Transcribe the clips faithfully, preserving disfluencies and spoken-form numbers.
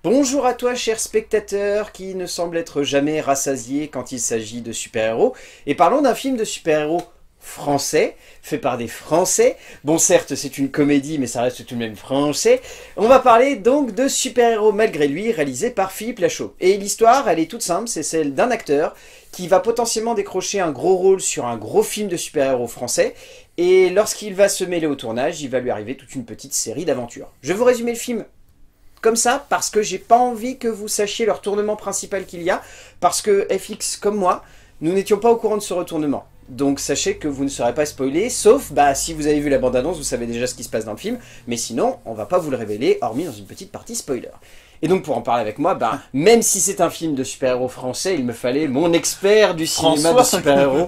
Bonjour à toi, cher spectateur, qui ne semble être jamais rassasié quand il s'agit de super-héros. Et parlons d'un film de super-héros français, fait par des Français. Bon, certes, c'est une comédie, mais ça reste tout de même français. On va parler donc de Super-héros malgré lui, réalisé par Philippe Lachaud. Et l'histoire, elle est toute simple, c'est celle d'un acteur qui va potentiellement décrocher un gros rôle sur un gros film de super-héros français. Et lorsqu'il va se mêler au tournage, il va lui arriver toute une petite série d'aventures. Je vais vous résumer le film comme ça, parce que j'ai pas envie que vous sachiez le retournement principal qu'il y a, parce que F X, comme moi, nous n'étions pas au courant de ce retournement. Donc sachez que vous ne serez pas spoilé, sauf bah, si vous avez vu la bande-annonce, vous savez déjà ce qui se passe dans le film, mais sinon, on va pas vous le révéler, hormis dans une petite partie spoiler. Et donc pour en parler avec moi, bah, même si c'est un film de super-héros français, il me fallait mon expert du cinéma François. de super-héros.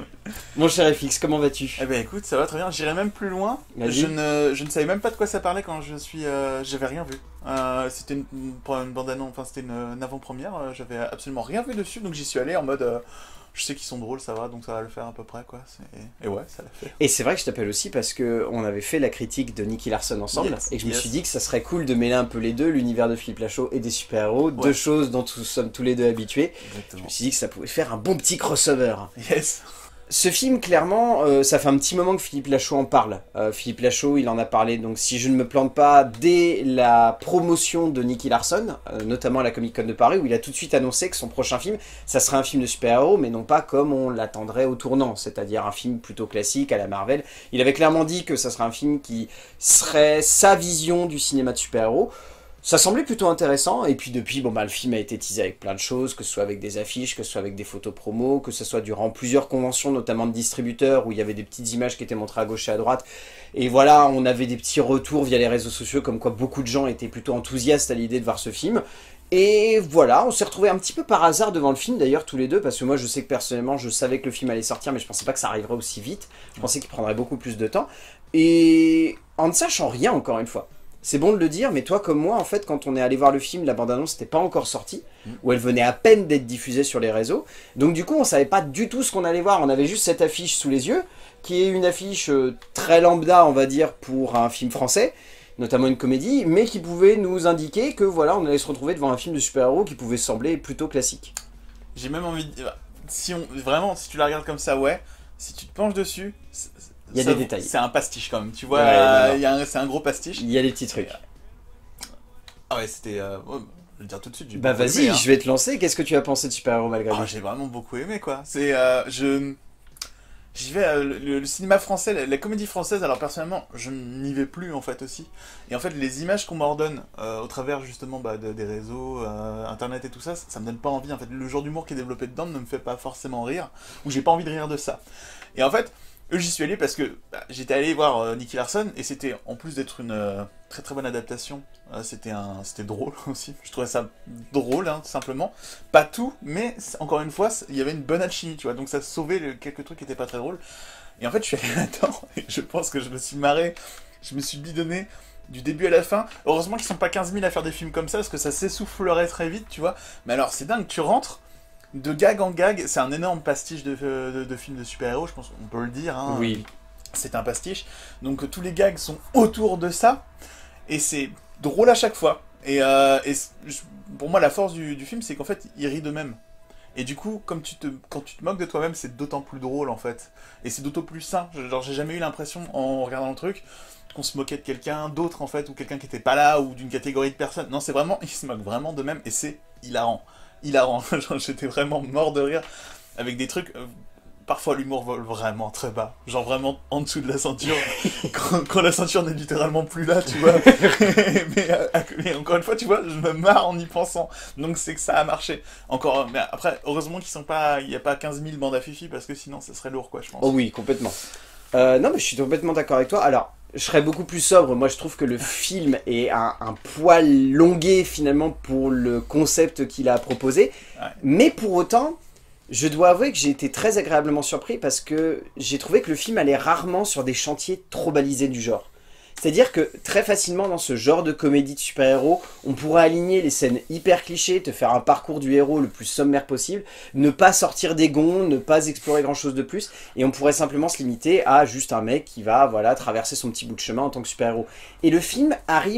Mon cher F X, comment vas-tu? Eh ben écoute, ça va très bien. J'irai même plus loin. Je ne, je ne savais même pas de quoi ça parlait quand je suis. Euh, j'avais rien vu. Euh, c'était une, une, une bande annonce, enfin c'était une, une avant-première. Euh, j'avais absolument rien vu dessus, donc j'y suis allé en mode. Euh, je sais qu'ils sont drôles, ça va, donc ça va le faire à peu près, quoi. Et ouais, ça l'a fait. Et c'est vrai que je t'appelle aussi parce que on avait fait la critique de Nicky Larson ensemble, yes, et que je yes. me suis dit que ça serait cool de mêler un peu les deux, l'univers de Philippe Lachaud et des super-héros, ouais. Deux choses dont nous sommes tous les deux habitués. Exactement. Je me suis dit que ça pouvait faire un bon petit crossover. Yes. Ce film, clairement, euh, ça fait un petit moment que Philippe Lachaud en parle. Euh, Philippe Lachaud, il en a parlé, donc si je ne me plante pas, dès la promotion de Nicky Larson, euh, notamment à la Comic Con de Paris, où il a tout de suite annoncé que son prochain film, ça serait un film de super-héros, mais non pas comme on l'attendrait au tournant, c'est-à-dire un film plutôt classique à la Marvel. Il avait clairement dit que ça serait un film qui serait sa vision du cinéma de super-héros. Ça semblait plutôt intéressant, et puis depuis, bon bah le film a été teasé avec plein de choses, que ce soit avec des affiches, que ce soit avec des photos promo, que ce soit durant plusieurs conventions, notamment de distributeurs, où il y avait des petites images qui étaient montrées à gauche et à droite, et voilà, on avait des petits retours via les réseaux sociaux, comme quoi beaucoup de gens étaient plutôt enthousiastes à l'idée de voir ce film, et voilà, on s'est retrouvés un petit peu par hasard devant le film, d'ailleurs tous les deux, parce que moi je sais que personnellement, je savais que le film allait sortir, mais je pensais pas que ça arriverait aussi vite, je pensais qu'il prendrait beaucoup plus de temps, et en ne sachant rien encore une fois. C'est bon de le dire, mais toi comme moi, en fait, quand on est allé voir le film, la bande-annonce n'était pas encore sortie, mmh. ou elle venait à peine d'être diffusée sur les réseaux. Donc du coup, on savait pas du tout ce qu'on allait voir. On avait juste cette affiche sous les yeux, qui est une affiche euh, très lambda, on va dire, pour un film français, notamment une comédie, mais qui pouvait nous indiquer que voilà, on allait se retrouver devant un film de super-héros qui pouvait sembler plutôt classique. J'ai même envie de dire, si on, vraiment, si tu la regardes comme ça, ouais, si tu te penches dessus... Il y a ça, des détails. C'est un pastiche quand même, tu vois, ouais, euh, c'est un gros pastiche. Il y a des petits trucs. Ah ouais, c'était... Euh, oh, je vais le dire tout de suite. Bah vas-y, hein. Je vais te lancer. Qu'est-ce que tu as pensé de Super-héros malgré lui? Ah, j'ai vraiment beaucoup aimé, quoi. C'est... Euh, je... J'y vais, euh, le, le cinéma français, la, la comédie française, alors personnellement, je n'y vais plus en fait aussi. Et en fait, les images qu'on m'ordonne euh, au travers justement bah, de, des réseaux, euh, internet et tout ça, ça, ça me donne pas envie. En fait, le genre d'humour qui est développé dedans ne me fait pas forcément rire, ou j'ai pas envie de rire de ça. Et en fait, eux, j'y suis allé parce que bah, j'étais allé voir euh, Nicky Larson, et c'était, en plus d'être une euh, très très bonne adaptation, euh, c'était un, c'était drôle aussi. Je trouvais ça drôle, hein, tout simplement. Pas tout, mais encore une fois, il y avait une bonne alchimie, tu vois. Donc ça sauvait le, quelques trucs qui étaient pas très drôles. Et en fait, je suis allé là-dedans, et je pense que je me suis marré, je me suis bidonné du début à la fin. Heureusement qu'ils sont pas quinze mille à faire des films comme ça, parce que ça s'essoufflerait très vite, tu vois. Mais alors, c'est dingue, tu rentres... De gag en gag, c'est un énorme pastiche de, de, de films de super-héros, je pense qu'on peut le dire. Hein. Oui. C'est un pastiche. Donc tous les gags sont autour de ça, et c'est drôle à chaque fois. Et, euh, et pour moi, la force du, du film, c'est qu'en fait, il rit d'eux-mêmes. Et du coup, comme tu te, quand tu te moques de toi-même, c'est d'autant plus drôle, en fait. Et c'est d'autant plus sain. Genre, j'ai jamais eu l'impression, en regardant le truc, qu'on se moquait de quelqu'un d'autre, en fait, ou quelqu'un qui était pas là, ou d'une catégorie de personnes. Non, c'est vraiment, ils se moquent vraiment d'eux-mêmes, et c'est hilarant. hilarant, genre j'étais vraiment mort de rire avec des trucs, euh, parfois l'humour vole vraiment très bas, genre vraiment en dessous de la ceinture, quand, quand la ceinture n'est littéralement plus là, tu vois, mais, euh, mais encore une fois, tu vois, je me marre en y pensant, donc c'est que ça a marché, encore, mais après, heureusement qu'ils sont pas, il n'y a pas quinze mille bandes à fifi, parce que sinon ça serait lourd, quoi, je pense. Oh oui, complètement. Euh, non mais je suis complètement d'accord avec toi, alors... Je serais beaucoup plus sobre, moi je trouve que le film est un, un poil longué finalement pour le concept qu'il a proposé, ouais. Mais pour autant, je dois avouer que j'ai été très agréablement surpris parce que j'ai trouvé que le film allait rarement sur des chantiers trop balisés du genre. C'est-à-dire que très facilement dans ce genre de comédie de super-héros, on pourrait aligner les scènes hyper clichés, te faire un parcours du héros le plus sommaire possible, ne pas sortir des gonds, ne pas explorer grand-chose de plus, et on pourrait simplement se limiter à juste un mec qui va voilà, traverser son petit bout de chemin en tant que super-héros. Et le film arrive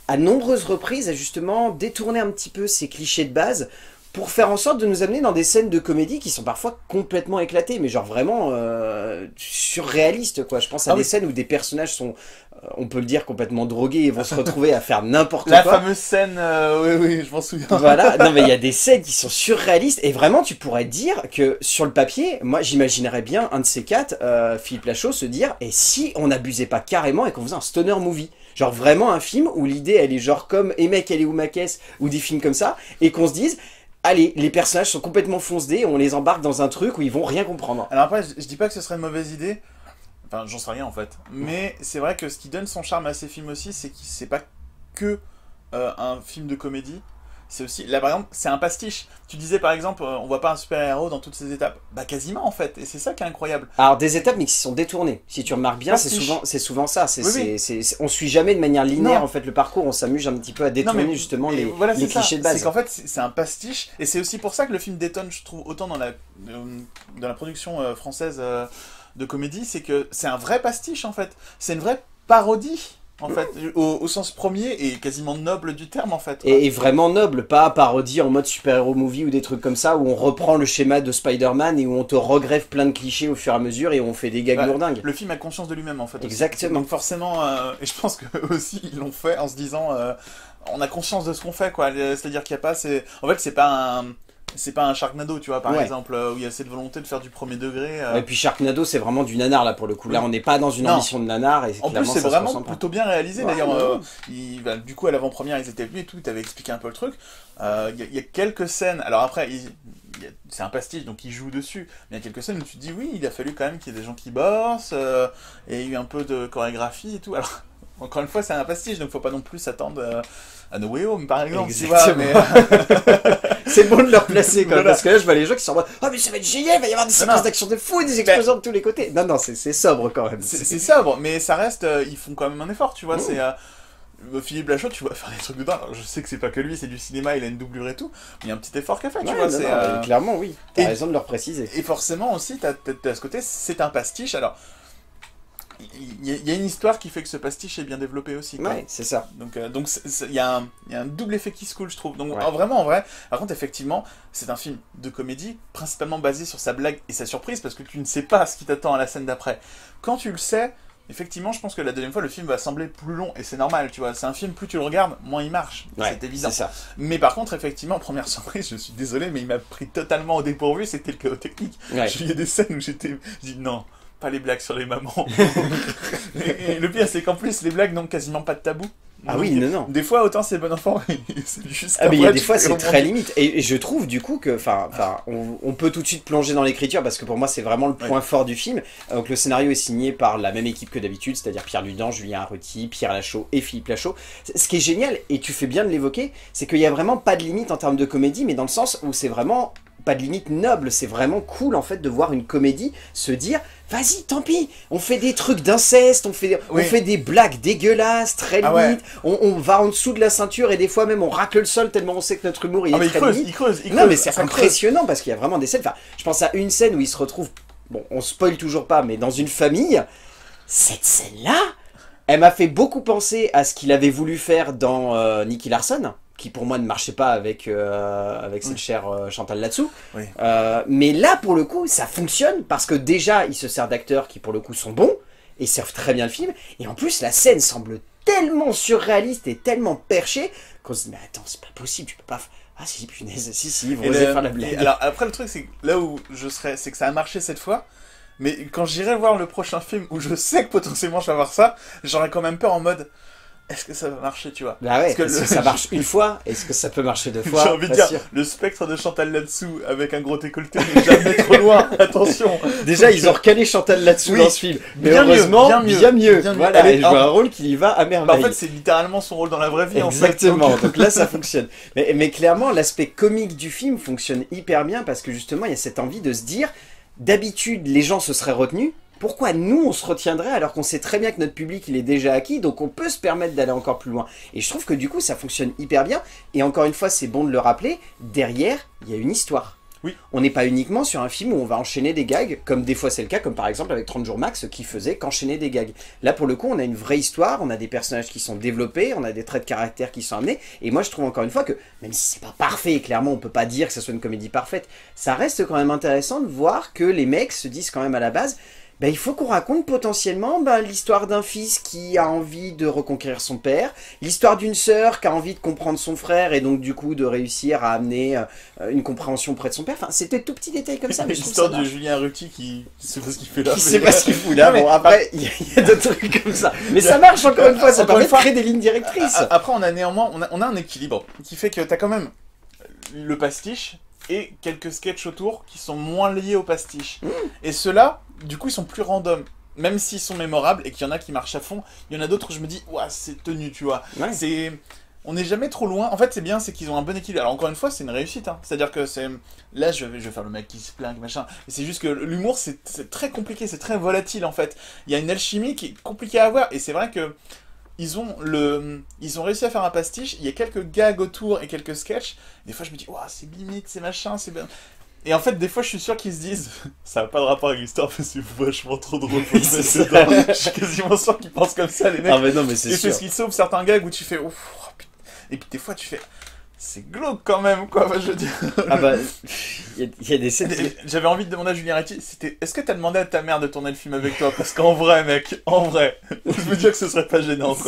à nombreuses reprises, a justement détourné un petit peu ces clichés de base pour faire en sorte de nous amener dans des scènes de comédie qui sont parfois complètement éclatées, mais genre vraiment euh, surréalistes, quoi. Je pense à ah des oui. scènes où des personnages sont, euh, on peut le dire, complètement drogués et vont se retrouver à faire n'importe quoi. La fameuse scène, euh, oui, oui, je m'en souviens. Voilà, non mais il y a des scènes qui sont surréalistes, et vraiment tu pourrais dire que sur le papier, moi j'imaginerais bien un de ces quatre, euh, Philippe Lachaud, se dire, et si on n'abusait pas carrément et qu'on faisait un stoner movie? Genre vraiment un film où l'idée elle est genre comme Et mec, elle est où ma caisse, ou des films comme ça, et qu'on se dise, allez, les personnages sont complètement foncedés, on les embarque dans un truc où ils vont rien comprendre. Alors après, je, je dis pas que ce serait une mauvaise idée, enfin j'en sais rien en fait, mais c'est vrai que ce qui donne son charme à ces films aussi, c'est que c'est pas que euh, un film de comédie, c'est aussi, là par exemple, c'est un pastiche. Tu disais par exemple, euh, on voit pas un super-héros dans toutes ces étapes, bah quasiment en fait, et c'est ça qui est incroyable. Alors des étapes mais qui sont détournées, si tu remarques bien, c'est souvent, c'est souvent ça, c'est, oui, oui. on suit jamais de manière linéaire non. en fait le parcours, on s'amuse un petit peu à détourner non, mais, justement les, voilà, les clichés ça. de base. C'est qu'en fait c'est un pastiche, et c'est aussi pour ça que le film détonne, je trouve, autant dans la, euh, dans la production euh, française euh, de comédie, c'est que c'est un vrai pastiche en fait, c'est une vraie parodie. En fait, au, au sens premier et quasiment noble du terme, en fait. Et, et vraiment noble, pas parodie en mode super-héros movie ou des trucs comme ça, où on reprend le schéma de Spider-Man et où on te regreffe plein de clichés au fur et à mesure et où on fait des gags ouais, lourdingues. Le film a conscience de lui-même, en fait. Exactement. Aussi. Donc forcément, euh, et je pense que aussi ils l'ont fait en se disant, euh, on a conscience de ce qu'on fait, quoi. C'est-à-dire qu'il n'y a pas, c'est, en fait, c'est pas un... C'est pas un Sharknado, tu vois, par ouais. exemple, où il y a cette volonté de faire du premier degré. Euh... Et puis Sharknado, c'est vraiment du nanar, là, pour le coup. Là, on n'est pas dans une non. ambition de nanar. Et en plus, c'est vraiment plutôt bien réalisé. Ouais, D'ailleurs, ouais. euh, il, bah, du coup, à l'avant-première, ils étaient venus et tout, ils avaient expliqué un peu le truc. Il euh, y, y a quelques scènes... Alors après, c'est un pastiche, donc ils jouent dessus. Mais il y a quelques scènes où tu te dis, oui, il a fallu quand même qu'il y ait des gens qui bossent, euh, et il y a eu un peu de chorégraphie et tout. Alors, encore une fois, c'est un pastiche, donc faut pas non plus s'attendre... Euh, à No Way Home, par exemple, exactement. Tu vois, mais... c'est bon de leur placer, quand même, voilà. Parce que là, je vois les gens qui sont en mode « Oh, mais ça va être génial, il va y avoir des séquences d'action de fou et des explosions ben... de tous les côtés !» Non, non, c'est sobre, quand même. C'est sobre, mais ça reste... Euh, ils font quand même un effort, tu vois, mmh. c'est... Euh, Philippe Lachaud, tu vois, faire des trucs dedans. Alors, je sais que c'est pas que lui, c'est du cinéma, il a une doublure et tout, mais il y a un petit effort qu'a fait, ouais, tu vois. Non, non, euh... clairement, oui. T'as et... raison de leur préciser. Et forcément, aussi, t'as à ce côté, c'est un pastiche, alors... Il y, y a une histoire qui fait que ce pastiche est bien développé aussi. Quoi. Ouais, c'est ça. Donc, euh, donc il y, y a un double effet qui se coule, je trouve. Donc, ouais. en, vraiment, en vrai, par contre, effectivement, c'est un film de comédie, principalement basé sur sa blague et sa surprise, parce que tu ne sais pas ce qui t'attend à la scène d'après. Quand tu le sais, effectivement, je pense que la deuxième fois, le film va sembler plus long, et c'est normal, tu vois. C'est un film, plus tu le regardes, moins il marche. Ouais, c'est évident. Ça. Mais par contre, effectivement, première surprise, je suis désolé, mais il m'a pris totalement au dépourvu, c'était le chaos technique. Ouais. Il y a des scènes où j'étais... Je dis non. Pas les blagues sur les mamans. et, et le pire, c'est qu'en plus, les blagues n'ont quasiment pas de tabou. Ah donc, oui, non, non. Des fois, autant c'est bon enfant, c'est juste. Ah, mais il y a des fois, c'est très limite. Et, et je trouve, du coup, que, enfin, ah. on, on peut tout de suite plonger dans l'écriture parce que pour moi, c'est vraiment le point ouais. fort du film. Donc, le scénario est signé par la même équipe que d'habitude, c'est-à-dire Pierre Ludan, Julien Arruti, Pierre Lachaud et Philippe Lachaud. Ce qui est génial, et tu fais bien de l'évoquer, c'est qu'il y a vraiment pas de limite en termes de comédie, mais dans le sens où c'est vraiment pas de limite noble. C'est vraiment cool, en fait, de voir une comédie se dire. Vas-y, tant pis, on fait des trucs d'inceste, on, fait, oui. on fait des blagues dégueulasses, très limites, ah ouais. on, on va en dessous de la ceinture et des fois même on racle le sol tellement on sait que notre humour il ah est très creuse, limite. Il creuse, il creuse, non mais c'est impressionnant creuse. Parce qu'il y a vraiment des scènes, enfin, je pense à une scène où il se retrouve, bon on spoil toujours pas, mais dans une famille, cette scène-là, elle m'a fait beaucoup penser à ce qu'il avait voulu faire dans euh, Nicky Larson, qui pour moi ne marchait pas avec, euh, avec cette oui. chère euh, Chantal Latsou. Oui. Euh, mais là, pour le coup, ça fonctionne, parce que déjà, il se sert d'acteurs qui, pour le coup, sont bons, et servent très bien le film, et en plus, la scène semble tellement surréaliste et tellement perchée, qu'on se dit, mais attends, c'est pas possible, tu peux pas... Ah si, punaise, si, si, ils vont oser faire la blague. Alors, après, le truc, c'est que là où je serais, c'est que ça a marché cette fois, mais quand j'irai voir le prochain film, où je sais que potentiellement je vais voir ça, j'aurais quand même peur en mode... Est-ce que ça va marcher, tu vois? Bah ouais, est-ce que, est-ce le... que ça marche une fois? Est-ce que ça peut marcher deux fois? J'ai envie de dire, sûr. Le spectre de Chantal Latsou avec un gros décolleté n'est jamais trop loin, attention. Déjà, ils ont recalé Chantal Latsou oui, dans ce film, mais bien heureusement, mieux, bien mieux. Bien mieux. Bien mieux. Voilà, elle joue un rôle qui y va à merveille. Bah en fait, c'est littéralement son rôle dans la vraie vie. Exactement, en fait, donc... donc là, ça fonctionne. Mais, mais clairement, l'aspect comique du film fonctionne hyper bien, parce que justement, il y a cette envie de se dire, d'habitude, les gens se seraient retenus, pourquoi nous on se retiendrait alors qu'on sait très bien que notre public il est déjà acquis, donc on peut se permettre d'aller encore plus loin. Et je trouve que du coup ça fonctionne hyper bien, et encore une fois c'est bon de le rappeler, derrière il y a une histoire. Oui. On n'est pas uniquement sur un film où on va enchaîner des gags, comme des fois c'est le cas, comme par exemple avec trente jours max, qui faisait qu'enchaîner des gags. Là, pour le coup, on a une vraie histoire, on a des personnages qui sont développés, on a des traits de caractère qui sont amenés, et moi je trouve encore une fois que, même si c'est pas parfait, clairement on peut pas dire que ce soit une comédie parfaite, ça reste quand même intéressant de voir que les mecs se disent quand même à la base, ben, il faut qu'on raconte potentiellement ben, l'histoire d'un fils qui a envie de reconquérir son père, l'histoire d'une sœur qui a envie de comprendre son frère et donc du coup de réussir à amener euh, une compréhension auprès de son père. Enfin, c'était tout petits détails comme ça. L'histoire de Julien Ruti qui ne sait pas ce qu'il fait là. Qui sait pas ce qu'il fout là. Bon, après, il y a, y a d'autres trucs comme ça. Mais ça marche encore une fois, ça permet de créer des lignes directrices. Après, on a néanmoins on a, on a un équilibre qui fait que t'as quand même le pastiche et quelques sketchs autour qui sont moins liés au pastiche. Mmh. Et ceux-là, du coup, ils sont plus random. Même s'ils sont mémorables et qu'il y en a qui marchent à fond, il y en a d'autres où je me dis, ouah, c'est tenu, tu vois. Ouais. C'est... On n'est jamais trop loin. En fait, c'est bien, c'est qu'ils ont un bon équilibre. Alors, encore une fois, c'est une réussite. Hein. C'est-à-dire que c'est... Là, je vais, je vais faire le mec qui se plaint, machin. Mais c'est juste que l'humour, c'est, c'est très compliqué, c'est très volatile, en fait. Il y a une alchimie qui est compliquée à avoir. Et c'est vrai que ils ont, le... ils ont réussi à faire un pastiche. Il y a quelques gags autour et quelques sketchs. Des fois, je me dis, ouah, c'est limite, c'est machin, c'est bien... Et en fait, des fois, je suis sûr qu'ils se disent ça n'a pas de rapport avec l'histoire, mais c'est vachement trop drôle pour me mettre dedans. Je suis quasiment sûr qu'ils pensent comme ça, les mecs. Ah, mais non, mais c'est et sûr. Et c'est ce qu'ils sauvent certains gags où tu fais ouf, putain. Et puis des fois, tu fais c'est glauque quand même, quoi. Enfin, je veux dire. Ah bah, il y, y a des scènes. J'avais envie de demander à Julien Ricci, c'était est-ce que t'as demandé à ta mère de tourner le film avec toi? Parce qu'en vrai, mec, en vrai, je me dis que ce serait pas gênant, quoi.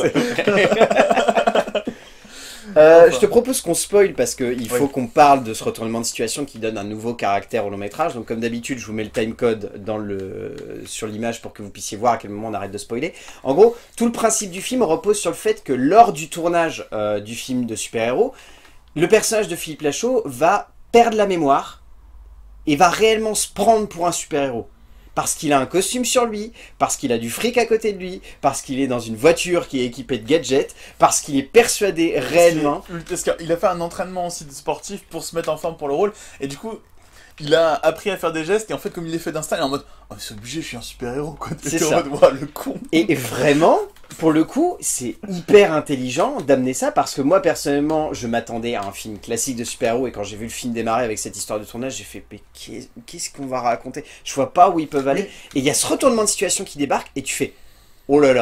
Euh, enfin. Je te propose qu'on spoil parce qu'il faut oui. qu'on parle de ce retournement de situation qui donne un nouveau caractère au long métrage. Donc comme d'habitude, je vous mets le timecode dans le... sur l'image pour que vous puissiez voir à quel moment on arrête de spoiler. En gros, tout le principe du film repose sur le fait que lors du tournage euh, du film de super-héros, le personnage de Philippe Lachaud va perdre la mémoire et va réellement se prendre pour un super-héros. Parce qu'il a un costume sur lui, parce qu'il a du fric à côté de lui, parce qu'il est dans une voiture qui est équipée de gadgets, parce qu'il est persuadé parce réellement... Parce qu'il a fait un entraînement aussi de sportif pour se mettre en forme pour le rôle, et du coup, il a appris à faire des gestes, et en fait, comme il les fait d'instinct, il est en mode « Oh, c'est obligé, je suis un super-héros, quoi. » C'est ça. En mode, wow, le con. Et vraiment, pour le coup, c'est hyper intelligent d'amener ça, parce que moi, personnellement, je m'attendais à un film classique de super-héros, et quand j'ai vu le film démarrer avec cette histoire de tournage, j'ai fait « Mais qu'est-ce qu'on va raconter ?» Je vois pas où ils peuvent aller. Et il y a ce retournement de situation qui débarque, et tu fais « Oh là là !»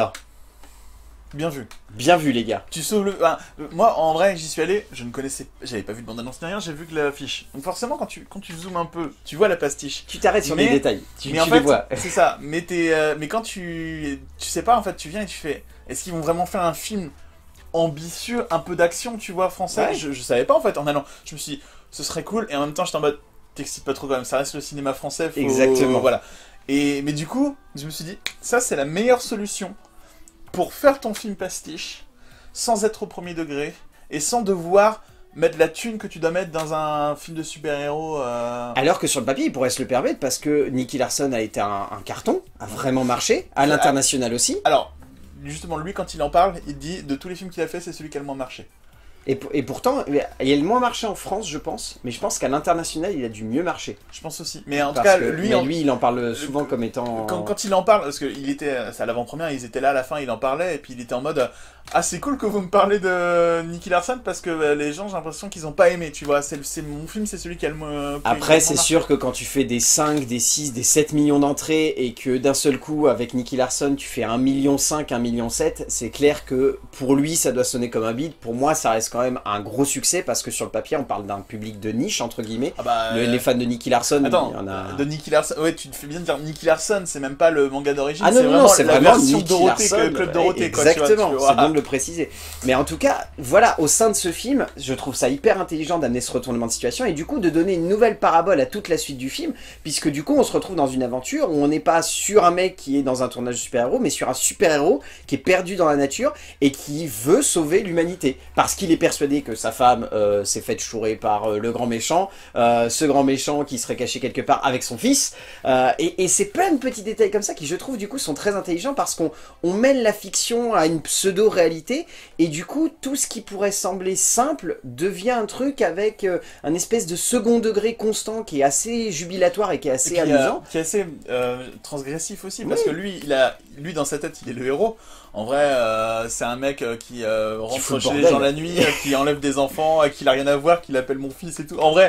Bien vu. Bien vu, les gars. Tu sauves le... Enfin, moi, en vrai, j'y suis allé, je ne connaissais... J'avais pas vu de bande-annonce ni rien, j'ai vu que l'affiche. Donc forcément, quand tu, quand tu zoomes un peu, tu vois la pastiche. Tu t'arrêtes sur mais... des détails. Tu, mais tu en les fait, vois. C'est ça. Mais, t'es, euh, mais quand tu... Tu sais pas, en fait, tu viens et tu fais... Est-ce qu'ils vont vraiment faire un film ambitieux, un peu d'action, tu vois, français ouais. je, je savais pas, en fait, en allant. Je me suis dit, ce serait cool, et en même temps, j'étais en mode... T'excites pas trop quand même, ça reste le cinéma français. Faut... Exactement. Voilà. Et, mais du coup, je me suis dit, ça, c'est la meilleure solution pour faire ton film pastiche, sans être au premier degré, et sans devoir mettre la thune que tu dois mettre dans un film de super-héros. Euh... Alors que sur le papier, il pourrait se le permettre, parce que Nicky Larson a été un, un carton, a vraiment marché, à l'international aussi. Alors, justement, lui, quand il en parle, il dit, de tous les films qu'il a fait, c'est celui qui a le moins marché. Et, et pourtant, il a le moins marché en France, je pense, mais je pense qu'à l'international, il a dû mieux marcher. Je pense aussi. Mais en parce tout cas, que, lui, mais en... lui, il en parle souvent comme étant... Quand, quand il en parle, parce qu'il était, c'est à l'avant-première, ils étaient là à la fin, il en parlait, et puis il était en mode ah, c'est cool que vous me parlez de Nicky Larson, parce que euh, les gens, j'ai l'impression qu'ils ont pas aimé, tu vois. C'est, c'est mon film, c'est celui qui a le moins... Après, c'est sûr que quand tu fais des cinq, des six, des sept millions d'entrées, et que d'un seul coup, avec Nicky Larson, tu fais un million cinq, un million sept, c'est clair que pour lui, ça doit sonner comme un bide. Pour moi, ça reste quand même un gros succès, parce que sur le papier, on parle d'un public de niche, entre guillemets. Ah bah, le, euh... Les fans de Nicky Larson, Attends, il y en a... de Nicky Larson, ouais, tu te fais bien de dire Nicky Larson, c'est même pas le manga d'origine, ah non, c'est non, vraiment c'est la vraiment version Nicky Dorothée, Larson, Club Dorothée, exactement, quoi, c'est bon de le préciser. Mais en tout cas, voilà, au sein de ce film, je trouve ça hyper intelligent d'amener ce retournement de situation et du coup de donner une nouvelle parabole à toute la suite du film, puisque du coup on se retrouve dans une aventure où on n'est pas sur un mec qui est dans un tournage de super-héros, mais sur un super-héros qui est perdu dans la nature et qui veut sauver l'humanité, parce qu'il est persuadé que sa femme euh, s'est faite chourer par euh, le grand méchant, euh, ce grand méchant qui serait caché quelque part avec son fils, euh, et, et c'est plein de petits détails comme ça qui je trouve du coup sont très intelligents, parce qu'on on mêle la fiction à une pseudo-réalité, et du coup tout ce qui pourrait sembler simple devient un truc avec euh, un espèce de second degré constant qui est assez jubilatoire et qui est assez et qui amusant. A, qui est assez euh, transgressif aussi, parce oui. que lui, il a, lui dans sa tête il est le héros. En vrai, euh, c'est un mec euh, qui euh, rentre chez les gens la nuit, euh, qui enlève des enfants, euh, qui n'a rien à voir, qui l'appelle mon fils et tout. En vrai,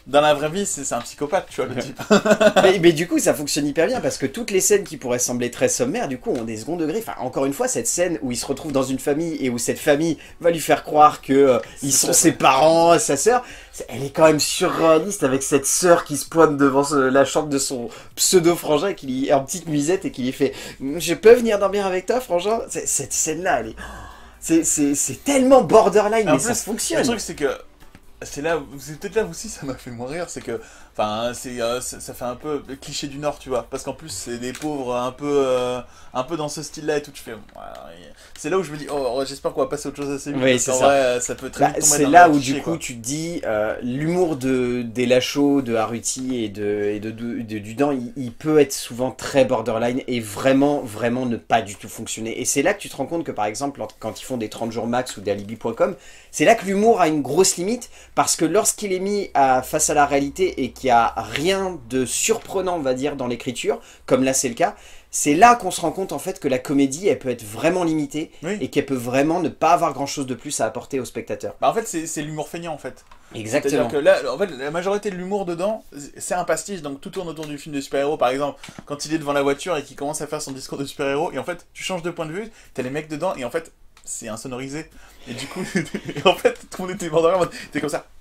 dans la vraie vie, c'est un psychopathe, tu vois, le type. mais, mais du coup, ça fonctionne hyper bien, parce que toutes les scènes qui pourraient sembler très sommaires, du coup, ont des seconds degrés. Enfin, encore une fois, cette scène où il se retrouve dans une famille, et où cette famille va lui faire croire que euh, ils sont ses parents, sa sœur, elle est quand même surréaliste, avec cette sœur qui se pointe devant ce, la chambre de son pseudo-frangin, qui lui est en petite nuisette, et qui lui fait « Je peux venir dormir avec toi, frangin ?» Cette scène-là, elle est... C'est tellement borderline, mais plus, ça fonctionne. Le truc, c'est que... C'est là, c'est peut-être là aussi ça m'a fait moins rire, c'est que, enfin, c'est, euh, ça, ça fait un peu cliché du Nord, tu vois, parce qu'en plus c'est des pauvres un peu, euh, un peu dans ce style-là et tout. Tu fais, ouais, c'est là où je me dis, oh, j'espère qu'on va passer à autre chose assez vite. Oui, c'est ça. Vrai, ça peut très bah, vite tomber c'est dans là le où cliché, du coup quoi. tu te dis, euh, l'humour de des Lachaud, de Haruti et de et de, de, de Dudin, il, il peut être souvent très borderline et vraiment, vraiment ne pas du tout fonctionner. Et c'est là que tu te rends compte que par exemple, quand ils font des trente jours max ou des alibi point com, c'est là que l'humour a une grosse limite, parce que lorsqu'il est mis à, face à la réalité et qu'il n'y a rien de surprenant, on va dire, dans l'écriture, comme là c'est le cas, c'est là qu'on se rend compte en fait que la comédie, elle peut être vraiment limitée, oui. Et qu'elle peut vraiment ne pas avoir grand chose de plus à apporter au spectateur. Bah en fait, c'est l'humour feignant en fait. Exactement. C'est-à-dire que là, en fait, la majorité de l'humour dedans, c'est un pastiche, donc tout tourne autour du film de super-héros. Par exemple, quand il est devant la voiture et qu'il commence à faire son discours de super-héros, et en fait, tu changes de point de vue, t'as les mecs dedans, et en fait, c'est insonorisé. Et du coup, et en fait, tout le monde était mort de rire, t'es comme ça.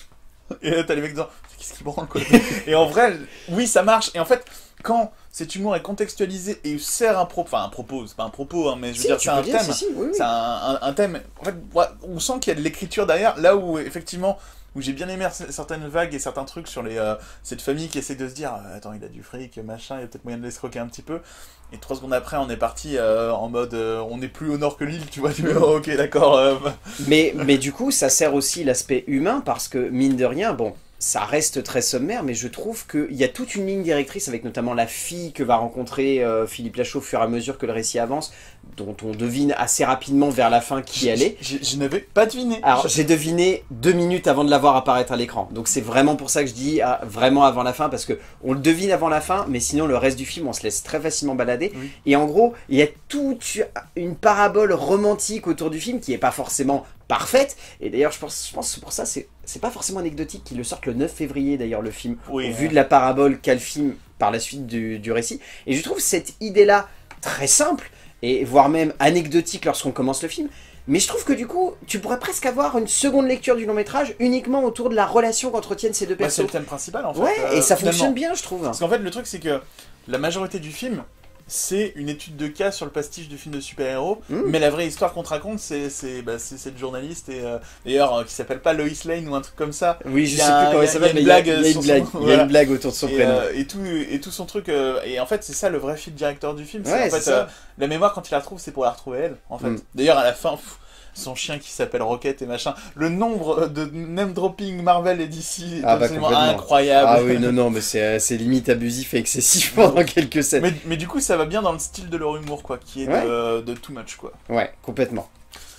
Et là, t'as les mecs dedans, qu'est-ce qu'ils branlent, quoi. Et en vrai, oui, ça marche. Et en fait, quand cet humour est contextualisé et sert un propos, enfin un propos, c'est pas un propos, hein, mais je veux si, dire, c'est un dire, thème. Si, si, oui, oui. C'est un, un, un thème. En fait, on sent qu'il y a de l'écriture derrière, là où, effectivement, où j'ai bien aimé certaines vagues et certains trucs sur les, euh, cette famille qui essaie de se dire euh, attends, il a du fric, machin, il y a peut-être moyen de l'escroquer un petit peu. Et trois secondes après, on est parti euh, en mode euh, on est plus au nord que l'île, tu vois. Tu vois, oh, ok, d'accord. Euh... mais, mais du coup, ça sert aussi l'aspect humain, parce que mine de rien, bon, ça reste très sommaire, mais je trouve qu'il y a toute une ligne directrice, avec notamment la fille que va rencontrer euh, Philippe Lachaud au fur et à mesure que le récit avance, dont on devine assez rapidement vers la fin qui elle est. Je, je n'avais pas deviné. Alors, j'ai deviné deux minutes avant de la voir apparaître à l'écran. Donc c'est vraiment pour ça que je dis ah, vraiment avant la fin, parce que on le devine avant la fin, mais sinon le reste du film, on se laisse très facilement balader. Oui. Et en gros, il y a toute une parabole romantique autour du film qui n'est pas forcément parfaite, et d'ailleurs je pense, je pense que pour ça c'est pas forcément anecdotique qu'ils le sortent le neuf février d'ailleurs le film, oui, au vu de la parabole qu'a le film par la suite du, du récit, et je trouve cette idée là très simple, et voire même anecdotique lorsqu'on commence le film, mais je trouve que du coup tu pourrais presque avoir une seconde lecture du long métrage uniquement autour de la relation qu'entretiennent ces deux personnes. Bah, c'est le thème principal en fait. Ouais, euh, et ça fonctionne bien je trouve. Parce qu'en fait le truc c'est que la majorité du film, c'est une étude de cas sur le pastiche du film de super-héros, mmh. mais la vraie histoire qu'on te raconte, c'est bah, cette journaliste, et euh, d'ailleurs, euh, qui s'appelle pas Lois Lane ou un truc comme ça. Oui, je sais plus comment elle s'appelle, mais il y a, y a une blague, il y a une blague autour de son et, prénom. Euh, et, tout, et tout son truc, euh, et en fait, c'est ça le vrai fil directeur du film, c'est ouais, en fait, euh, la mémoire, quand il la retrouve, c'est pour la retrouver elle, en fait. Mmh. D'ailleurs, à la fin... Pff, son chien qui s'appelle Rocket et machin. Le nombre de name dropping Marvel et D C est ah absolument bah incroyable. Ah oui, non, non, mais c'est limite abusif et excessif pendant quelques scènes. Mais, mais du coup, ça va bien dans le style de leur humour, quoi, qui est ouais. de, de too much, quoi. Ouais, complètement.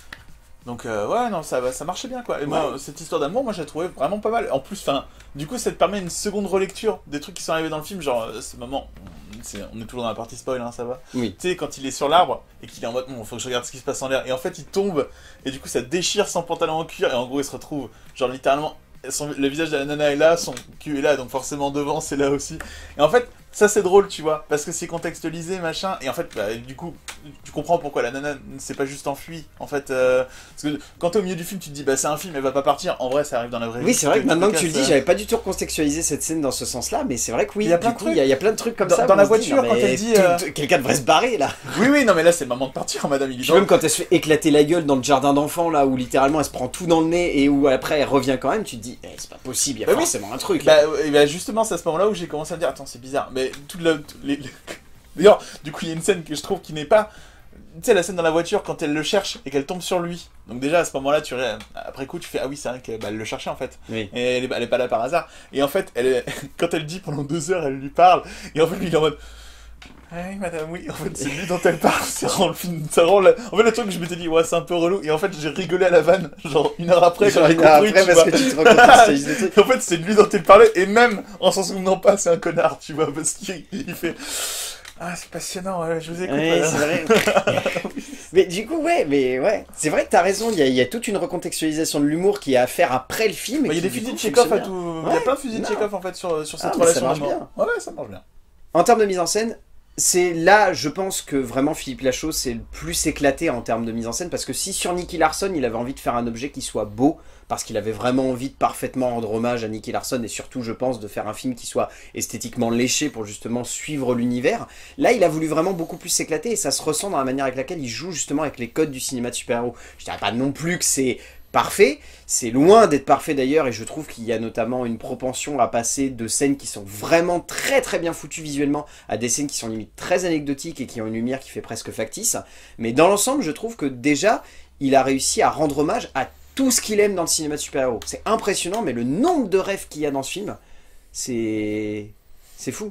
Donc, euh, ouais, non, ça, ça marchait bien, quoi. Et ouais. moi, cette histoire d'amour, moi, je la trouvais vraiment pas mal. En plus, enfin, du coup, ça te permet une seconde relecture des trucs qui sont arrivés dans le film, genre, euh, ce moment... Est, on est toujours dans la partie spoil, hein, ça va. Oui. Tu sais, quand il est sur l'arbre et qu'il est en mode, bon, faut que je regarde ce qui se passe en l'air. Et en fait, il tombe et du coup, ça déchire son pantalon en cuir et en gros, il se retrouve, genre littéralement, son, le visage de la nana est là, son cul est là, donc forcément devant, c'est là aussi. Et en fait, ça c'est drôle, tu vois, parce que c'est contextualisé, machin. Et en fait, bah, du coup, tu comprends pourquoi la nana ne s'est pas juste enfuie. En fait, euh, parce que quand t'es au milieu du film, tu te dis, bah c'est un film, elle va pas partir. En vrai, ça arrive dans la vraie vie. Oui, c'est vrai que maintenant que tu le dis, j'avais pas du tout recontextualisé cette scène dans ce sens-là, mais c'est vrai que oui, il y a plein de trucs. Il y, y a plein de trucs comme dans, ça. Dans la voiture, dit, quand elle dit. Euh... Quelqu'un devrait se barrer là. Oui, oui, non, mais là c'est le moment de partir, madame. Il Puis même quand elle se fait éclater la gueule dans le jardin d'enfants, là où littéralement elle se prend tout dans le nez et où après elle revient quand même, tu te dis, eh, c'est pas possible, il y a bah forcément oui. un truc. Bah, et bah justement, c'est à ce moment-là où j'ai commencé à me dire, attends, c'est bizarre. Mais toute la. Les, les... D'ailleurs, du coup, il y a une scène que je trouve qui n'est pas... Tu sais, la scène dans la voiture, quand elle le cherche et qu'elle tombe sur lui. Donc déjà, à ce moment-là, tu après coup, tu fais, ah oui, c'est vrai qu'elle bah, le cherchait, en fait. Oui. Et elle est, elle est pas là par hasard. Et en fait, elle est... quand elle dit pendant deux heures, elle lui parle. Et en fait, lui, il est en mode... Oui, madame, oui. En fait, c'est lui dont elle parle. C'est vraiment le film... Ça rend le... En fait, le truc, je m'étais dit, ouais, c'est un peu relou. Et en fait, j'ai rigolé à la vanne, genre une heure après, genre une heure après, parce vois. que tu te rends compte que c'est des trucs. En fait, c'est lui dont elle parlait. Et même en s'en souvenant pas, c'est un connard, tu vois, parce qu'il il fait... Ah, c'est passionnant, ouais, je vous écoute. Ouais, euh. c'est vrai. Mais du coup, ouais, mais ouais, c'est vrai que t'as raison, il y, a- il y a toute une recontextualisation de l'humour qui est à faire après le film. et Bah, il y a qui, des du fusils coup, de Chekhov à fonctionne tout. bien. Il y a Ouais, plein de fusils de non. Chekhov en fait sur, sur cette Ah, mais ça relation marche d'amour. bien. Ouais, ouais, ça marche bien. En termes de mise en scène, c'est là, je pense que vraiment Philippe Lachaud c'est le plus éclaté en termes de mise en scène, parce que si sur Nicky Larson, il avait envie de faire un objet qui soit beau, parce qu'il avait vraiment envie de parfaitement rendre hommage à Nicky Larson, et surtout, je pense, de faire un film qui soit esthétiquement léché pour justement suivre l'univers, là, il a voulu vraiment beaucoup plus s'éclater, et ça se ressent dans la manière avec laquelle il joue justement avec les codes du cinéma de super-héros. Je dirais pas non plus que c'est parfait, c'est loin d'être parfait d'ailleurs, et je trouve qu'il y a notamment une propension à passer de scènes qui sont vraiment très très bien foutues visuellement à des scènes qui sont limite très anecdotiques et qui ont une lumière qui fait presque factice, mais dans l'ensemble je trouve que déjà il a réussi à rendre hommage à tout ce qu'il aime dans le cinéma de super-héros. C'est impressionnant, mais le nombre de rêves qu'il y a dans ce film, c'est c'est fou.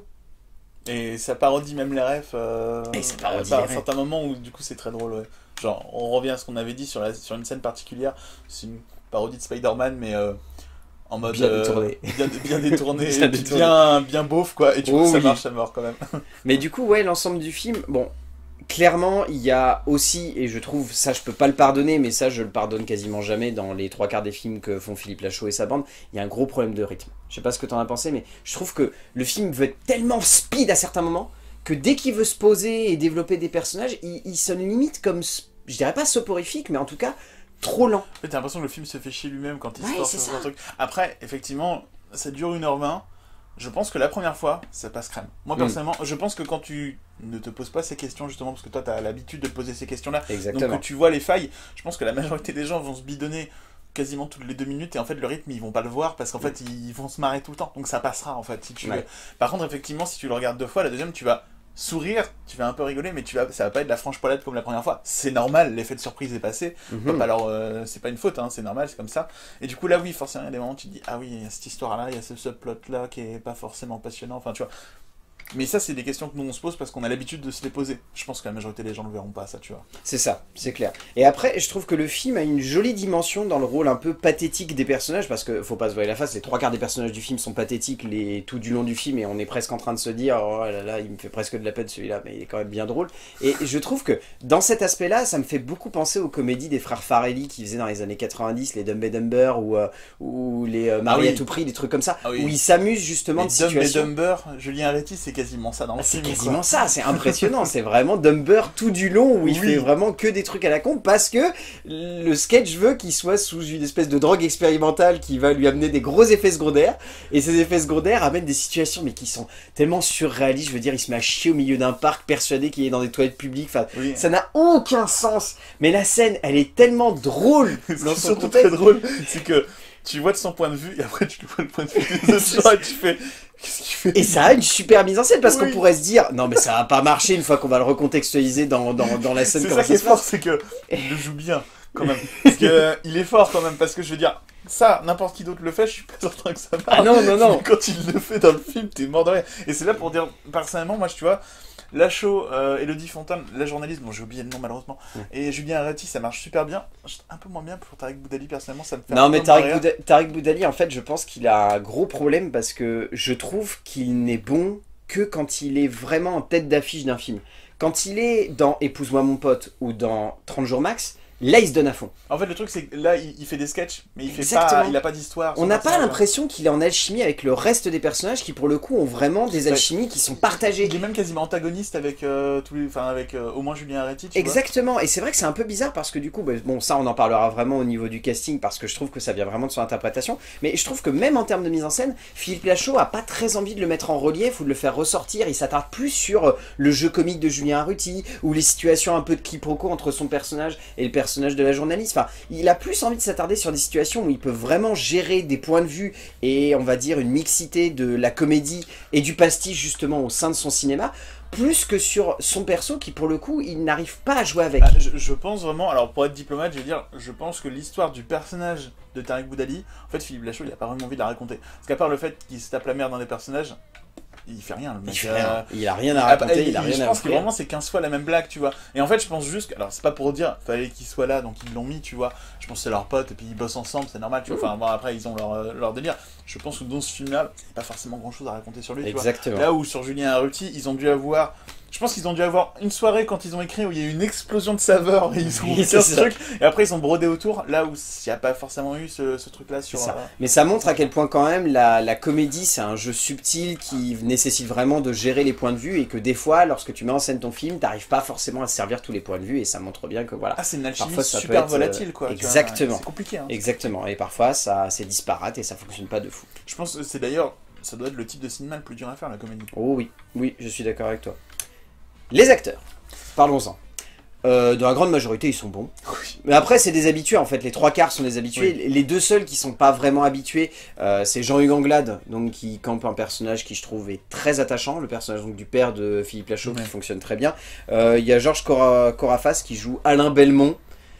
Et ça parodie même les refs. Euh... Et ça parodie bah, les à un refs. certain moment où du coup c'est très drôle, ouais. Genre, on revient à ce qu'on avait dit sur, la, sur une scène particulière. C'est une parodie de Spider-Man, mais euh, en mode. Bien euh, détourné. Bien, bien détourné. Bien et puis détourné. bien, bien beauf, quoi. Et du coup, Oh ça oui. marche à mort quand même. Mais du coup, ouais, l'ensemble du film, bon, clairement, il y a aussi, et je trouve, ça je peux pas le pardonner, mais ça je le pardonne quasiment jamais dans les trois quarts des films que font Philippe Lachaud et sa bande, il y a un gros problème de rythme. Je sais pas ce que t'en as pensé, mais je trouve que le film veut être tellement speed à certains moments, que dès qu'il veut se poser et développer des personnages, il, il sonne limite comme, je dirais pas soporifique, mais en tout cas, trop lent. En fait, t'as l'impression que le film se fait chier lui-même quand il Ouais, se force c'est sur ça. un truc. Après, effectivement, ça dure une heure vingt. Je pense que la première fois, ça passe crème. Moi, Mm. personnellement, je pense que quand tu ne te poses pas ces questions, justement, parce que toi, t'as l'habitude de te poser ces questions-là, donc Exactement. que tu vois les failles, je pense que la majorité des gens vont se bidonner quasiment toutes les deux minutes, et en fait, le rythme, ils vont pas le voir, parce qu'en fait, ils vont se marrer tout le temps. Donc ça passera, en fait, si tu Ouais. veux. Par contre, effectivement, si tu le regardes deux fois, la deuxième, tu vas sourire, tu vas un peu rigoler, mais tu vas, ça va pas être de la franche poilade comme la première fois. C'est normal, l'effet de surprise est passé. Mhm. Alors, euh, c'est pas une faute, hein, c'est normal, c'est comme ça. Et du coup, là, oui, forcément, il y a des moments où tu te dis, ah oui, il y a cette histoire-là, il y a ce subplot-là qui est pas forcément passionnant, enfin, tu vois. Mais ça, c'est des questions que nous, on se pose parce qu'on a l'habitude de se les poser. Je pense que la majorité des gens ne le verront pas, ça, tu vois. C'est ça, c'est clair. Et après, je trouve que le film a une jolie dimension dans le rôle un peu pathétique des personnages, parce que faut pas se voiler la face, les trois quarts des personnages du film sont pathétiques les... tout du long du film, et on est presque en train de se dire, oh là là, il me fait presque de la peine celui-là, mais il est quand même bien drôle. Et je trouve que dans cet aspect-là, ça me fait beaucoup penser aux comédies des frères Farelli qui faisaient dans les années quatre-vingt-dix, les Dumb and Dumber, ou, euh, ou les euh, Marie Ah oui. à tout prix, des trucs comme ça, Ah oui. où ils s'amusent justement Mais de Dumb et situations... Dumber, Julien Arretti, c'est quasiment ça dans le Ah, c'est film. quasiment quoi. ça, c'est impressionnant, c'est vraiment Dumber tout du long où il Oui. fait vraiment que des trucs à la con parce que le sketch veut qu'il soit sous une espèce de drogue expérimentale qui va lui amener des gros effets secondaires, et ces effets secondaires amènent des situations mais qui sont tellement surréalistes. Je veux dire, il se met à chier au milieu d'un parc persuadé qu'il est dans des toilettes publiques, enfin, Oui. ça n'a aucun sens, mais la scène elle est tellement drôle Ce qui dans est son surtout contexte. très drôle, c'est que tu vois de son point de vue et après tu vois le point de vue des autres gens et tu fais. Qu'est-ce qu'il fait? Et ça a une super mise en scène parce Oui. qu'on pourrait se dire non mais ça va pas marcher une fois qu'on va le recontextualiser dans, dans, dans la scène. C'est comment ça qui est se fort, passe. c'est que il le joue bien quand même. Parce que euh, il est fort quand même, parce que je veux dire, ça, n'importe qui d'autre le fait, je suis pas certain que ça marche. Ah non non non. Mais quand il le fait dans le film, t'es mort de rire. Et c'est là pour dire, personnellement, moi, tu vois, Lachaud, euh, Elodie Fontaine, la journaliste, bon j'ai oublié le nom malheureusement, Mm. et Julien Arretti, ça marche super bien. Un peu moins bien pour Tarek Boudali, personnellement, ça me fait Non un mais peu Tarek, moins rire. Bouda- Tarek Boudali, en fait, je pense qu'il a un gros problème parce que je trouve qu'il n'est bon que quand il est vraiment en tête d'affiche d'un film. Quand il est dans Épouse-moi mon pote ou dans trente jours max, là il se donne à fond. En fait, le truc, c'est que là, il, il fait des sketchs, mais il fait Exactement. pas, il a pas d'histoire. On son n'a pas personnage. l'impression qu'il est en alchimie avec le reste des personnages qui pour le coup ont vraiment des Ouais. alchimies qui sont partagées. Il est même quasiment antagoniste avec euh, tous les, enfin avec euh, au moins Julien Arretti. Tu vois. Exactement, et c'est vrai que c'est un peu bizarre parce que du coup, bah, bon ça on en parlera vraiment au niveau du casting parce que je trouve que ça vient vraiment de son interprétation, mais je trouve que même en termes de mise en scène, Philippe Lachaud a pas très envie de le mettre en relief ou de le faire ressortir, il s'attarde plus sur euh, le jeu comique de Julien Arretti ou les situations un peu de quiproquo entre son personnage et le personnage de la journaliste, enfin il a plus envie de s'attarder sur des situations où il peut vraiment gérer des points de vue et on va dire une mixité de la comédie et du pastiche justement au sein de son cinéma, plus que sur son perso qui pour le coup il n'arrive pas à jouer avec. Ah, je, je pense vraiment, alors pour être diplomate, je veux dire, je pense que l'histoire du personnage de Tarek Boudali, en fait, Philippe Lachaud, il a pas vraiment envie de la raconter. Parce qu'à part le fait qu'il se tape la merde dans des personnages, il fait rien, le mec. Il fait euh, rien, il a rien à Ah, raconter, et il a rien je à pense que offrir. vraiment c'est quinze fois la même blague, tu vois. Et en fait, je pense juste que, alors c'est pas pour dire, fallait qu'il soit là, donc ils l'ont mis, tu vois. Je pense que c'est leur pote et puis ils bossent ensemble, c'est normal, tu vois. Enfin, bon, après ils ont leur, euh, leur délire. Je pense que dans ce film-là, il n'y a pas forcément grand chose à raconter sur lui, tu vois. Exactement. Là où sur Julien Arretti, ils ont dû avoir Je pense qu'ils ont dû avoir une soirée quand ils ont écrit où il y a eu une explosion de saveurs et ils ont Oui, mis c'est ce ça. truc et après ils ont brodé autour là où il n'y a pas forcément eu ce, ce truc là sur Ça. euh, Mais ça montre à quel point quand même la, la comédie c'est un jeu subtil qui nécessite vraiment de gérer les points de vue et que des fois lorsque tu mets en scène ton film t'arrives pas forcément à servir tous les points de vue et ça montre bien que voilà. Ah, c'est une alchimie Parfois, ça peut super être, volatile quoi. tu vois. Exactement. C'est compliqué. Hein. Exactement. Et parfois ça c'est disparate et ça fonctionne pas de fou. Je pense que c'est d'ailleurs, ça doit être le type de cinéma le plus dur à faire, la comédie. Oh oui, oui, je suis d'accord avec toi. Les acteurs, parlons-en. Euh, dans la grande majorité, ils sont bons. Oui. Mais après, c'est des habitués, en fait. Les trois quarts sont des habitués. Oui. Les deux seuls qui sont pas vraiment habitués, euh, c'est Jean-Hugues Anglade, donc, qui campe un personnage qui, je trouve, est très attachant. Le personnage donc, du père de Philippe Lachaud, Ouais. qui fonctionne très bien. Euh, Il y a Georges Cora- Corafas qui joue Alain Belmont.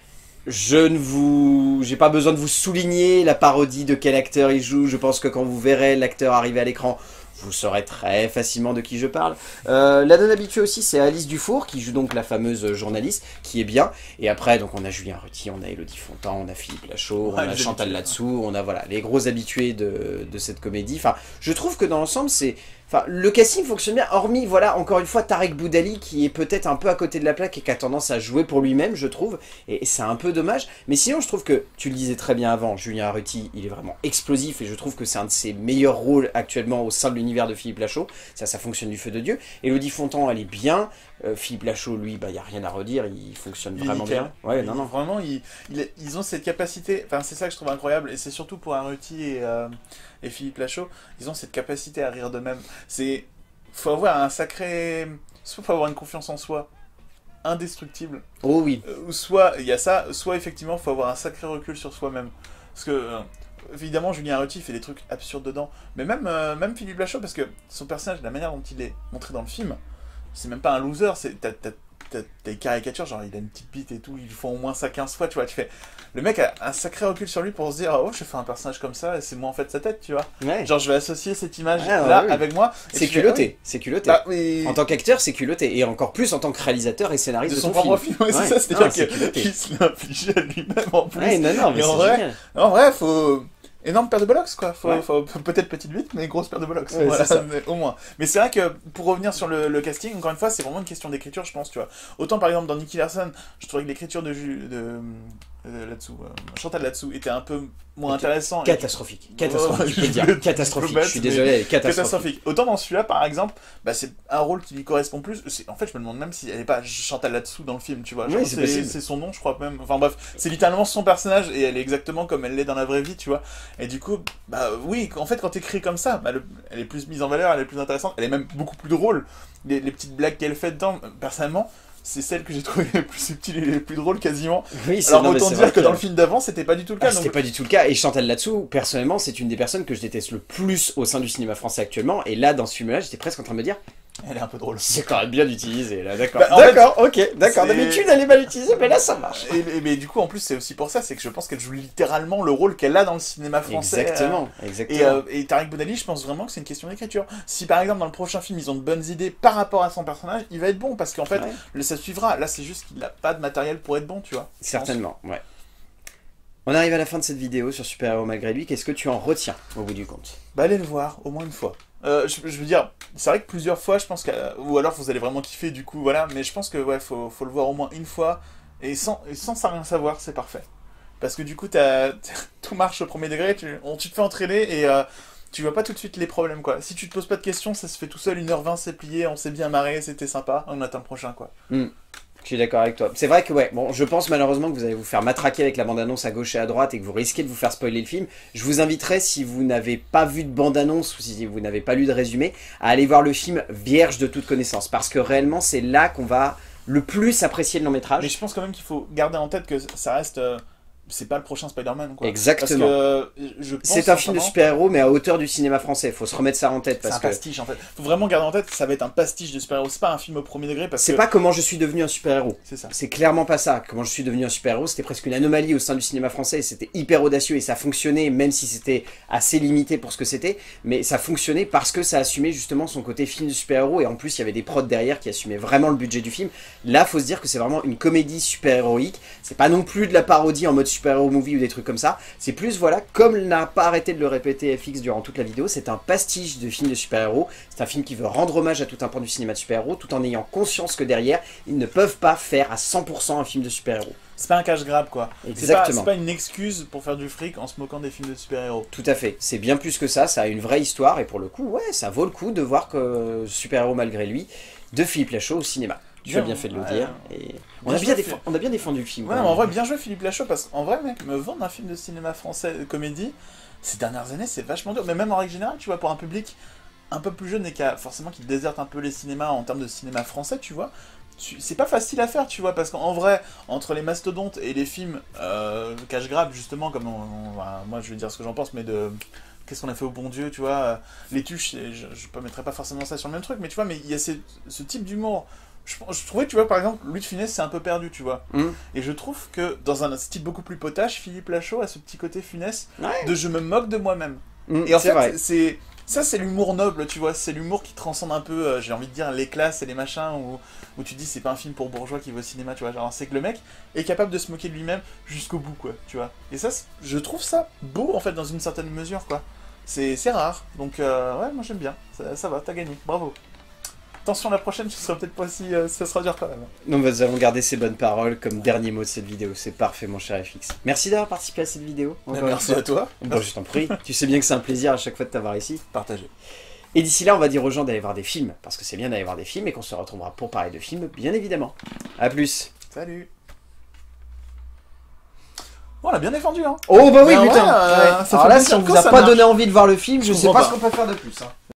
Je ne vous... J'ai pas besoin de vous souligner la parodie de quel acteur il joue. Je pense que quand vous verrez l'acteur arriver à l'écran, vous saurez très facilement de qui je parle. Euh, la non-habituée aussi, c'est Alice Dufour, qui joue donc la fameuse journaliste, qui est bien. Et après, donc on a Julien Reti, on a Élodie Fontan, on a Philippe Lachaud, Ouais, on a les Chantal habitués, Latsou, on a voilà, les gros habitués de, de cette comédie. Enfin, je trouve que dans l'ensemble, c'est... Enfin, le casting fonctionne bien, hormis, voilà, encore une fois, Tarek Boudali, qui est peut-être un peu à côté de la plaque et qui a tendance à jouer pour lui-même, je trouve, et, et c'est un peu dommage. Mais sinon, je trouve que, tu le disais très bien avant, Julien Arruti, il est vraiment explosif, et je trouve que c'est un de ses meilleurs rôles actuellement au sein de l'univers de Philippe Lachaud. Ça, ça fonctionne du feu de Dieu. Élodie Fontan, elle est bien. Euh, Philippe Lachaud, lui, bah, il n'y a rien à redire, il fonctionne Il est vraiment nickel. bien. Ouais, Il- non, non. Vraiment, ils, il- ils ont cette capacité, enfin c'est ça que je trouve incroyable, et c'est surtout pour Arruti et, euh, et Philippe Lachaud, ils ont cette capacité à rire d'eux-mêmes. C'est... Faut avoir un sacré... Soit faut avoir une confiance en soi indestructible, Oh oui. euh, ou soit il y a ça, soit effectivement faut avoir un sacré recul sur soi-même. Parce que... euh, évidemment, Julien Arruti fait des trucs absurdes dedans, mais même, euh, même Philippe Lachaud, parce que son personnage, la manière dont il est montré dans le film, c'est même pas un loser, c'est t'as, t'as, t'as, t'as des caricatures, genre il a une petite bite et tout, ils font au moins ça quinze fois, tu vois, tu fais... Le mec a un sacré recul sur lui pour se dire, oh, je fais un personnage comme ça, et c'est moi en fait sa tête, tu vois. Ouais. Genre, je vais associer cette image-là Ah, ouais, oui. avec moi. et C'est tu fais, culotté, c'est culotté. ah oui. Bah, oui. En tant qu'acteur, c'est culotté. Et encore plus en tant que réalisateur et scénariste de de, son ton propre film. film, ouais, c'est Ouais. ça, c'est-à-dire Non, c'est culotté. qu'il se l'a infligé à lui-même en plus. Ouais, non, non, mais Et en c'est vrai, génial. En vrai, faut... Énorme paire de bollocks, quoi. Faut, Ouais. faut- peut-être petite bite, mais grosse paire de bollocks. Ouais, Voilà, c'est ça. mais au moins. Mais c'est vrai que, pour revenir sur le, le casting, encore une fois, c'est vraiment une question d'écriture, je pense, tu vois. Autant, par exemple, dans Nicky Larson, je trouvais que l'écriture de, Ju- de, de là-dessous, euh, Chantal Latsou était un peu moins Ok. intéressant. et- Catastrophique. Catastrophique, Oh, je peux le je dire. vais- Catastrophique. je peux Je suis battre, désolé, elle est catastrophique. Catastrophique. Autant dans celui-là, par exemple, bah, c'est un rôle qui lui correspond plus. C'est- En fait, je me demande même si elle n'est pas Chantal Latsou dans le film, tu vois. Oui, Genre, c'est c'est possible. c'est son nom, je crois même. Enfin bref, c'est littéralement son personnage et elle est exactement comme elle l'est dans la vraie vie, tu vois. Et du coup, bah oui, en fait, quand t'écris comme ça, bah, le- elle est plus mise en valeur, elle est plus intéressante, elle est même beaucoup plus drôle. Les, les petites blagues qu'elle fait dedans, personnellement, c'est celle que j'ai trouvé les plus subtiles et les plus drôles quasiment. Oui, c'est Alors non, mais autant c'est dire vrai que dans le film d'avant, c'était pas du tout le cas. Ah, c'était donc- pas du tout le cas. Et Chantal Latsou, personnellement, c'est une des personnes que je déteste le plus au sein du cinéma français actuellement. Et là, dans ce film-là, j'étais presque en train de me dire, Elle est un peu drôle. c'est quand même bien utilisé, là, d'accord. Bah, en fait, D'accord, ok, d'accord. c'est- D'habitude, elle est mal utilisée, mais là, ça marche. Et, et- mais du coup, en plus, c'est aussi pour ça, c'est que je pense qu'elle joue littéralement le rôle qu'elle a dans le cinéma français. Exactement, euh, exactement. Et, euh, et Tarek Boudali, je pense vraiment que c'est une question d'écriture. Si par exemple dans le prochain film ils ont de bonnes idées par rapport à son personnage, il va être bon parce qu'en fait, Ouais. le- ça suivra. Là, c'est juste qu'il n'a pas de matériel pour être bon, tu vois. je Certainement, ouais. On arrive à la fin de cette vidéo sur Super Héros Malgré Lui. Qu'est-ce que tu en retiens au bout du compte? pense. Bah, allez le voir, au moins une fois. Euh, je, je veux dire, c'est vrai que plusieurs fois, je pense que. Ou alors vous allez vraiment kiffer, du coup, voilà. Mais je pense que, ouais, faut, faut le voir au moins une fois. Et sans, et sans ça rien savoir, c'est parfait. Parce que du coup, t'as, tout marche au premier degré, tu, on, tu te fais entraîner et. Euh, tu vois pas tout de suite les problèmes, quoi. Si tu te poses pas de questions, ça se fait tout seul, une heure vingt, c'est plié, on s'est bien marré, c'était sympa, on attend le prochain, quoi. Hmm. Je suis d'accord avec toi. C'est vrai que, ouais, bon, je pense malheureusement que vous allez vous faire matraquer avec la bande-annonce à gauche et à droite et que vous risquez de vous faire spoiler le film. Je vous inviterai, si vous n'avez pas vu de bande-annonce ou si vous n'avez pas lu de résumé, à aller voir le film vierge de toute connaissance. Parce que réellement, c'est là qu'on va le plus apprécier le long métrage. Mais je pense quand même qu'il faut garder en tête que ça reste... euh, c'est pas le prochain Spider-Man, quoi. Exactement. Parce que euh, je pense C'est un film de sincèrement- super-héros, mais à hauteur du cinéma français. Faut se remettre ça en tête. C'est Parce un que pastiche, en fait. Faut vraiment garder en tête que ça va être un pastiche de super-héros. C'est pas un film au premier degré, parce c'est que... pas comment je suis devenu un super-héros. C'est ça. C'est clairement pas ça. Comment je suis devenu un super-héros, c'était presque une anomalie au sein du cinéma français. C'était hyper audacieux et ça fonctionnait, même si c'était assez limité pour ce que c'était. Mais ça fonctionnait parce que ça assumait justement son côté film de super-héros. Et en plus, il y avait des prods derrière qui assumaient vraiment le budget du film. Là, faut se dire que c'est vraiment une comédie super-héroïque. C'est pas non plus de la parodie en mode super-héros movie ou des trucs comme ça. C'est plus, voilà, comme il n'a pas arrêté de le répéter F X durant toute la vidéo, c'est un pastiche de film de super-héros. C'est un film qui veut rendre hommage à tout un pan du cinéma de super-héros, tout en ayant conscience que derrière, ils ne peuvent pas faire à cent pour cent un film de super-héros. C'est pas un cash-grab, quoi. Exactement. C'est pas, pas une excuse pour faire du fric en se moquant des films de super-héros. Tout à fait. C'est bien plus que ça, ça a une vraie histoire, et pour le coup, ouais, ça vaut le coup de voir que super-héros malgré lui, de Philippe Lachaud au cinéma. Tu bien, as bien fait de le ouais, dire. Et on, a bien défend... on a bien défendu le film. Ouais, mais en vrai, bien joué Philippe Lachaud, parce qu'en vrai, mec, me vendre un film de cinéma français de comédie, ces dernières années, c'est vachement dur. Mais même en règle générale, tu vois, pour un public un peu plus jeune et qui a forcément qui déserte un peu les cinémas en termes de cinéma français, tu vois, c'est pas facile à faire, tu vois, parce qu'en vrai, entre les mastodontes et les films euh, cash grab, justement, comme on, on, bah, moi je vais dire ce que j'en pense, mais de qu'est-ce qu'on a fait au bon Dieu, tu vois, euh, les tuches, je, je mettrais pas forcément ça sur le même truc, mais tu vois, mais il y a ces, ce type d'humour. Je, je trouvais, tu vois, par exemple, Louis de Funès, c'est un peu perdu, tu vois. Mmh. Et je trouve que, dans un style beaucoup plus potache, Philippe Lachaud a ce petit côté Funès ouais. de je me moque de moi-même. Mmh, et en fait, c'est... Ça, c'est l'humour noble, tu vois, c'est l'humour qui transcende un peu, euh, j'ai envie de dire, les classes et les machins, où, où tu dis c'est pas un film pour bourgeois qui va au cinéma, tu vois, genre, c'est que le mec est capable de se moquer de lui-même jusqu'au bout, quoi, tu vois. Et ça, je trouve ça beau, en fait, dans une certaine mesure, quoi. C'est rare, donc, euh, ouais, moi j'aime bien, ça, ça va, t'as gagné, bravo. Attention, la prochaine, ce sera peut-être pas si... Euh, ça sera dur quand même. Non, nous allons garder ces bonnes paroles comme dernier mot de cette vidéo. C'est parfait, mon cher F X. Merci d'avoir participé à cette vidéo. Merci à toi. Bon, je t'en prie. Tu sais bien que c'est un plaisir à chaque fois de t'avoir ici. Partagé. Et d'ici là, on va dire aux gens d'aller voir des films, parce que c'est bien d'aller voir des films et qu'on se retrouvera pour parler de films, bien évidemment. A plus. Salut. Bon, on l'a bien défendu, hein. Oh, bah oui, mais putain. ouais, euh, ouais. Alors là, si on vous a pas donné envie de voir le film, je, je sais pas, pas ce qu'on peut faire de plus. Hein.